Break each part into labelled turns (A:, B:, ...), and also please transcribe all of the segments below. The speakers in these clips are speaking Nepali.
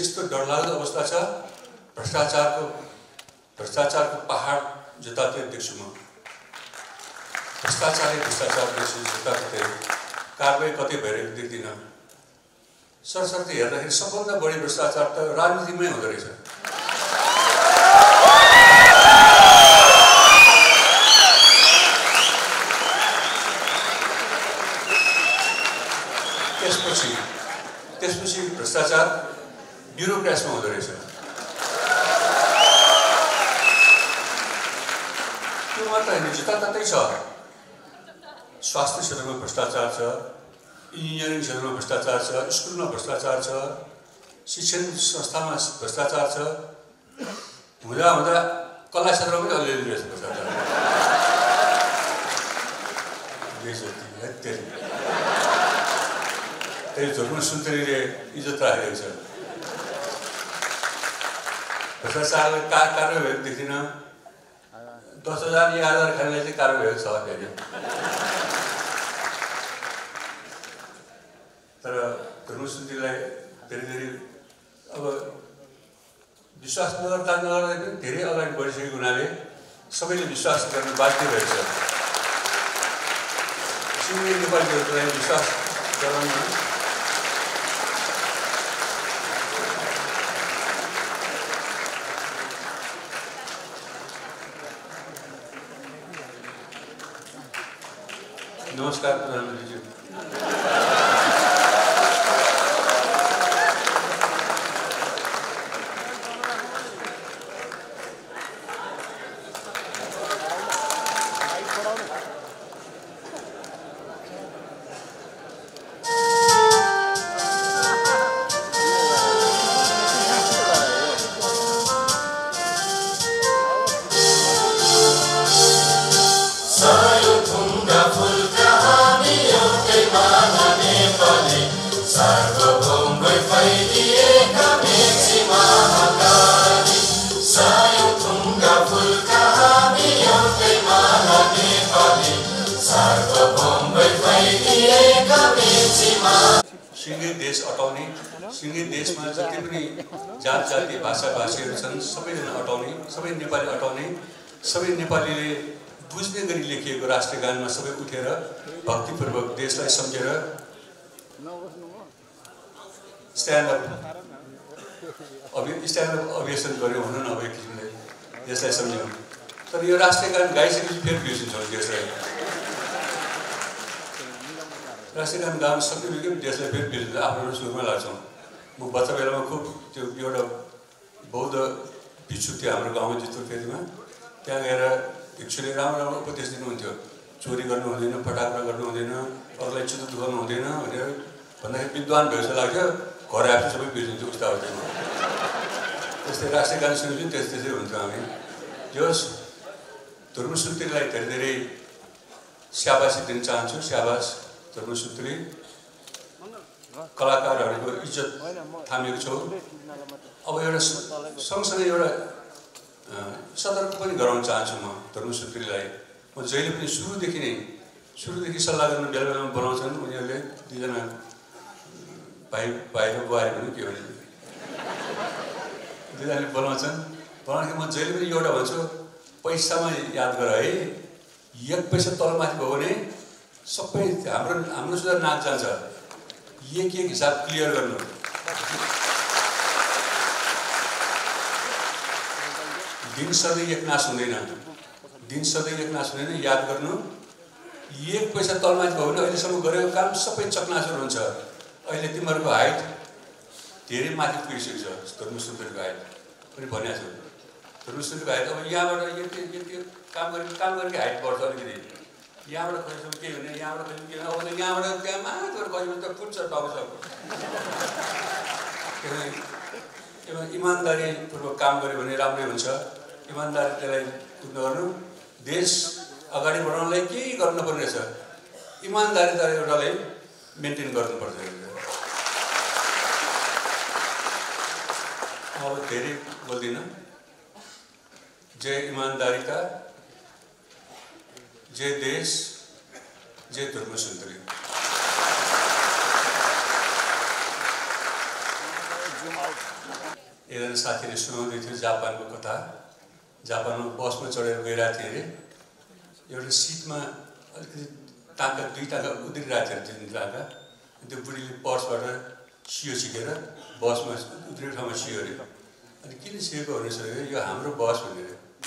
A: यस्तो डरलाग्दो अवस्था छ। भ्रष्टाचारको पहाड जताततै देख्छु म। भ्रष्टाचार देख्छु जताततै। कारबाही कतै भइरहेको देख्दिनँ। सरसर्ती हेर्दाखेरि सबभन्दा बढी भ्रष्टाचार त राजनीतिमै हुँदो रहेछ। त्यसपछि भ्रष्टाचार ब्युरोक्रेसीमा हुँदो रहेछ। त्यो मात्र होइन, जताततै छ। स्वास्थ्य क्षेत्रमा भ्रष्टाचार छ, इन्जिनियरिङ क्षेत्रमा भ्रष्टाचार छ, स्कुलमा भ्रष्टाचार छ, शिक्षण संस्थामा भ्रष्टाचार छ। हुँदा कला क्षेत्रमा पनि अलिअलि रहेछ भ्रष्टाचार। त्यही झोलमा सुन्तरीले इज्जत राखेको छ। भ्रष्टाचारले कारवाही भएको देख्दिनँ। 10,000 11,000 खानेलाई चाहिँ कारवाही भएको छ अहिले। तर धर्म सुन्तरीलाई धेरै अब विश्वास नगर्दा पनि धेरै अगाडि बढिसकेको हुनाले सबैले विश्वास गर्न बाध्य रहेछ। सिङ्गे नेपालीहरूलाई विश्वास गराउन नमस्कार प्रधानमन्त्रीज्यू। सिङ्गै देश अटाउने, सिङ्गै देशमा जति पनि जात जाति भाषा भाषीहरू छन् सबैजना अटाउने, सबै नेपाली अटाउने, सबै नेपालीले बुझ्ने गरी लेखिएको राष्ट्रिय गानमा सबै उठेर भक्तिपूर्वक देशलाई सम्झेर स्ट्यान्डअप अभियान गर्यो हुन न अब एक किसिमले देशलाई सम्झ्यौँ। तर यो राष्ट्रिय गान गाइसकेपछि फेरि बिर्सिन्छौँ देशलाई। राष्ट्रिय गान गाउन सक्ने देशलाई फेरि बिर्सिन्छ, आफ्नो सुरुमा लाग्छौँ। म बच्चा बेलामा खुब त्यो एउटा बौद्ध भिक्षु थियो हाम्रो गाउँमा चितुरखेतीमा। त्यहाँ गएर भिक्षुले राम्रो उपदेश दिनुहुन्थ्यो। चोरी गर्नु हुँदैन, फटाक्रा गर्नु हुँदैन, अरूलाई चित्त दुखाउनु हुँदैन भनेर भन्दाखेरि विद्वान भयो जस्तो लाग्थ्यो। घर आएपछि सबै बिर्सिन्थ्यो उस्ता अवस्थामा। त्यस्तै राष्ट्रिय गान सुनेपछि त्यस्तै हुन्थ्यो हामी। जस धर्म सुन्तरीलाई धेरै स्याबासी दिन चाहन्छु। स्याबास धर्म सुन्तरी, कलाकारहरूको इज्जत थामेको छौ। अब एउटा सँगसँगै एउटा सतर्क पनि गराउन चाहन्छु म धर्म सुन्तरीलाई। म जहिले पनि सुरुदेखि सल्लाह गर्न बेला बेलामा बनाउँछन् उनीहरूले। दुईजना भाइ र बुहारी पनि के भने दुईजनाले बनाउँछन्। बनाउँदाखेरि म जहिले पनि एउटा भन्छु, पैसामा याद गर है। 1 पैसा तलमाथि भयो भने सबै हाम्रो सुधा नाक जान्छ। एक हिसाब क्लियर गर्नु। दिन सधैँ एक नाश हुँदैन। याद गर्नु। 1 पैसा तलमाथि भयो भने अहिलेसम्म गरेको काम सबै चकनाचुर हुन्छ। अहिले तिमीहरूको हाइट धेरै माथि पुगिसकेको छ। धर्म सुन्तरीको हाइट पनि भनेको छु। धर्म सुन्तरीको हाइट अब यहाँबाट यति काम गरेको हाइट बढ्छ अलिकति। यहाँबाट खोज्छौँ के भने यहाँबाट खोज्छौँ के भने अब त यहाँबाट त्यहाँ मात्र खोज्यो त पुग्छ टक्छ। इमान्दारीपूर्वक काम गऱ्यो भने राम्रै हुन्छ। इमान्दारीलाई पुग्न गर्नु। देश अगाडि बढाउनलाई केही गर्नुपर्ने रहेछ। इमान्दारी त एउटालाई मेन्टेन गर्नुपर्छ। अब धेरै बोल्दिनँ। जय ईमानदारी का, जय देश, जय धर्म सुंदरी। एकजना साथीले सुनाउँदै थियो जापानको कथा। जापानमा बसमा चढेर गइरहेको थिएँ अरे, एउटा सिटमा अलिकति टाँका दुई टाँका उद्रिरहेको थियो अरे, तिन टाँका। त्यो बुढीले पर्सबाट सियो छिकेर बसमा उत्रिएको ठाउँमा सियो अरे। अनि किन सिएको भनेर सोध्यो, यो हाम्रो बस भनेर।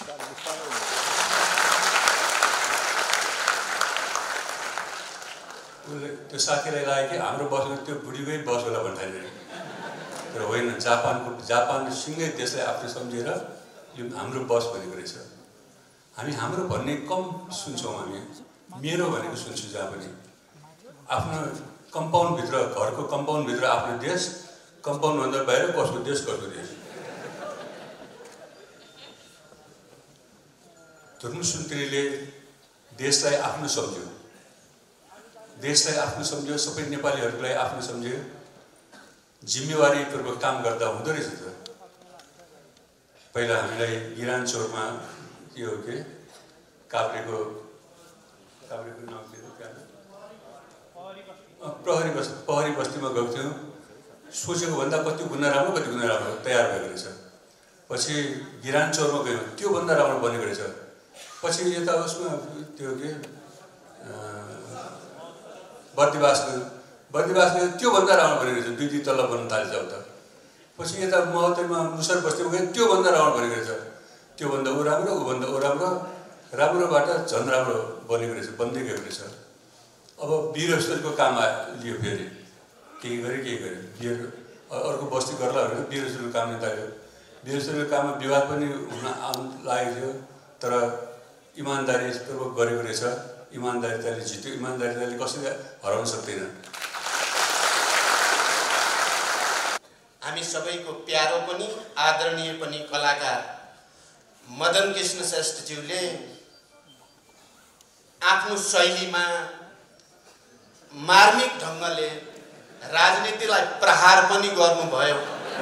A: उसले त्यो साथीलाई लाग्यो कि हाम्रो बसमा त्यो बुढीकै बस होला भन्नु थाल्यो अरे। तर होइन, जापानसँगै देशलाई आफ्नो सम्झेर यो हाम्रो बस भनेको रहेछ। हामी हाम्रो भन्ने कम सुन्छौँ, हामी मेरो भनेको सुन्छु। जहाँ पनि आफ्नो कम्पाउन्डभित्र, घरको कम्पाउन्डभित्र आफ्नो देश, कम्पाउन्डभन्दा बाहिर कसको देश कसको देश। धुर्मु सुन्तरीले देशलाई आफ्नो सम्झ्यो, देशलाई आफ्नो सम्झ्यो, सबै नेपालीहरूलाई आफ्नो सम्झ्यो। जिम्मेवारीपूर्वक काम गर्दा हुँदो रहेछ त। पहिला हामीलाई गिरानचोरमा के हो के काभ्रेको नाम के हो, प्रहरी बस्तीमा गएको थियौँ। सोचेको भन्दा कति गुना राम्रो तयार भएको रहेछ। पछि गिरानचोरमा गयौँ, त्योभन्दा राम्रो बनेको रहेछ। पछि यता उसमा त्यो के बर्दिवास त्योभन्दा राम्रो बनेको रहेछ। दुई तल्ला बन्न थालेछ अब त। पछि यता महोत्तरीमा मुसर बस्तीमा गयो, त्योभन्दा राम्रो बनेको रहेछ। त्योभन्दा ऊ राम्रो, ऊभन्दा ऊ राम्रो, राम्रोबाट झन् राम्रो बनेको रहेछ, बन्दै गएको रहेछ। अब वीरहस्तको काम लियो, फेरि केही गऱ्यो। अर्को बस्ती गर्ला भनेर वीरहस्तको काम निकाल्यो। वीरहस्तको काममा विवाद पनि हुन लागेको थियो, तर इमान्दारीपूर्वक गरेको रहेछ। इमान्दारिताले जित्यो। इमान्दारिताले कसैले हराउन सक्दैन।
B: हामी सबैको प्यारो पनि आदरणीय पनि कलाकार मदन कृष्ण श्रेष्ठज्यूले आफ्नो शैलीमा मार्मिक ढङ्गले राजनीतिलाई प्रहार पनि गर्नुभयो,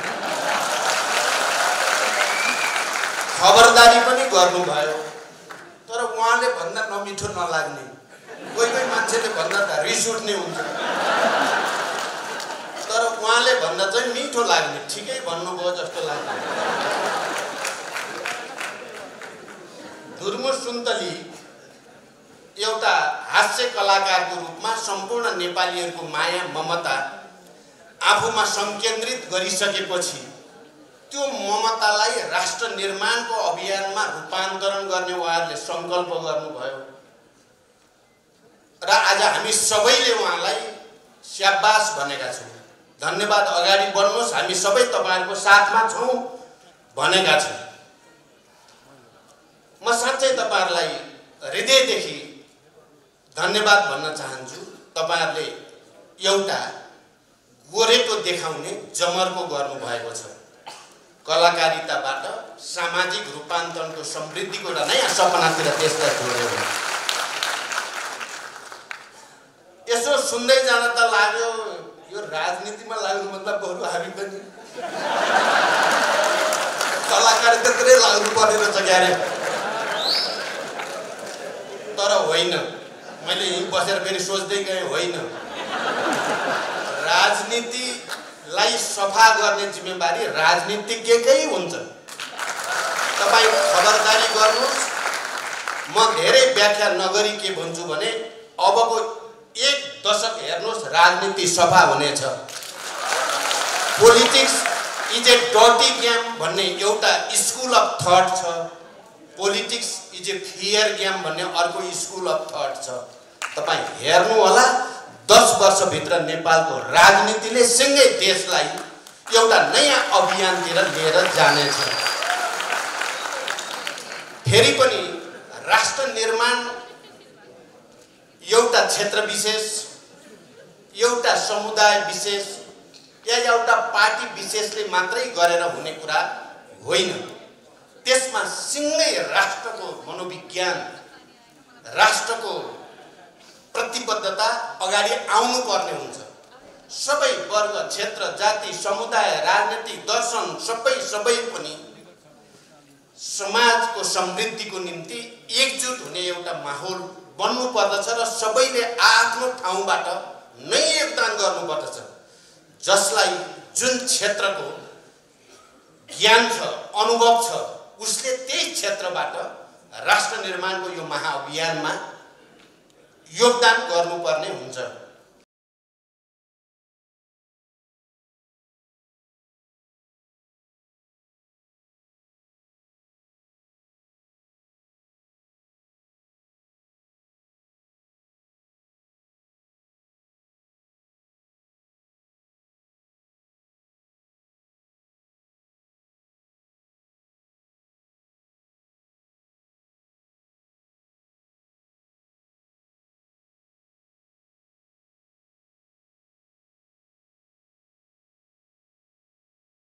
B: खबरदारी पनि गर्नुभयो। तर उहाँले भन्दा नमिठो नलाग्ने, कोही मान्छेले भन्दा त रिस उठ्ने हुन्छ, तर उहाँले भन्दा चाहिँ मिठो लाग्ने, ठिकै भन्नुभयो जस्तो लाग्छ। धुर्मु सुन्तली एउटा हास्य कलाकारको रूपमा सम्पूर्ण नेपालीहरूको माया ममता आफूमा संकेन्द्रित गरिसकेपछि त्यो ममतालाई राष्ट्र निर्माणको अभियानमा रूपान्तरण गर्ने उहाँहरूले सङ्कल्प गर्नुभयो। र आज हामी सबैले उहाँलाई स्याबास भनेका छौँ। धन्यवाद, अगाडि बढ्नुहोस्, हामी सबै तपाईँहरूको साथमा छौँ भनेका छौँ। म साँच्चै तपाईँहरूलाई हृदयदेखि धन्यवाद भन्न चाहन्छु। तपाईँहरूले एउटा गोरेटो देखाउने जमर्को गर्नुभएको छ। कलाकारिताबाट सामाजिक रूपान्तरणको समृद्धिको एउटा नयाँ सपनातिर देशलाई जोड्यो। यसो सुन्दै जान त लाग्यो यो राजनीतिमा लाग्नु मतलब बरु हामी पनि कलाकारितातिरै लाग्नु पर्ने रहेछ क्यारे। तर होइन, मैले यहीँ बसेर फेरि सोच्दै गएँ, होइन, राजनीतिलाई सफा गर्ने जिम्मेवारी राजनीतिज्ञकै हुन्छ। तपाईँ खबरदारी गर्नुहोस्। म धेरै व्याख्या नगरी के भन्छु भने अबको 1 दशक हेर्नुहोस्, राजनीति सफा हुनेछ। Politics is a dirty game भन्ने एउटा स्कुल अफ थट छ। Politics is a fear game भन्ने अर्को स्कुल अफ थट छ। तपाईँ हेर्नु होला, 10 वर्षभित्र नेपालको राजनीतिले सँगै देशलाई एउटा नयाँ अभियानतिर लिएर जानेछ। फेरि पनि राष्ट्र निर्माण एउटा क्षेत्र विशेष, एउटा समुदाय विशेष या एउटा पार्टी विशेषले मात्रै गरेर हुने कुरा होइन। त्यसमा सँगै राष्ट्रको मनोविज्ञान, राष्ट्रको प्रतिबद्धता अगाडि आउनु पर्ने हुन्छ। सबै वर्ग, क्षेत्र, जाति, समुदाय, राजनीतिक दर्शन सबै पनि समाजको समृद्धिको निम्ति एकजुट हुने एउटा माहौल बन्नु पर्दछ र सबैले आफ्नो ठाउँबाट नै योगदान गर्नुपर्दछ। जसलाई जुन क्षेत्रको ज्ञान छ, अनुभव छ, उसले त्यही क्षेत्रबाट राष्ट्र निर्माणको यो महाअभियानमा योगदान गर्नुपर्ने हुन्छ।